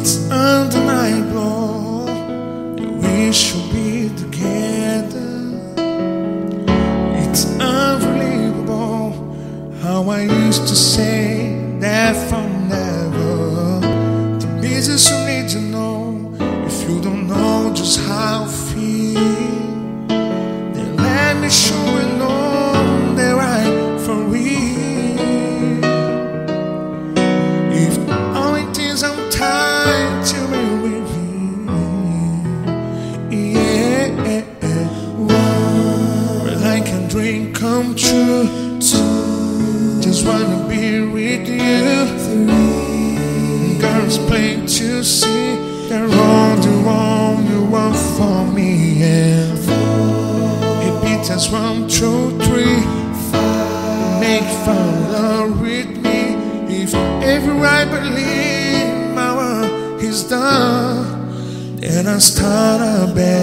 It's undeniable that we should be together. It's unbelievable how I used to say that forever. The business you need to know, if you don't know just how I feel, then let me show you know that right for real. If the only things I'm tired to be with you, yeah. Well, like a dream come true. Just wanna be with you. Girls plain to see they're all the wrong you want for me. And it beats us 1, 2, 3. Make fun love with me. If ever I believe my work is done, then I start a bed.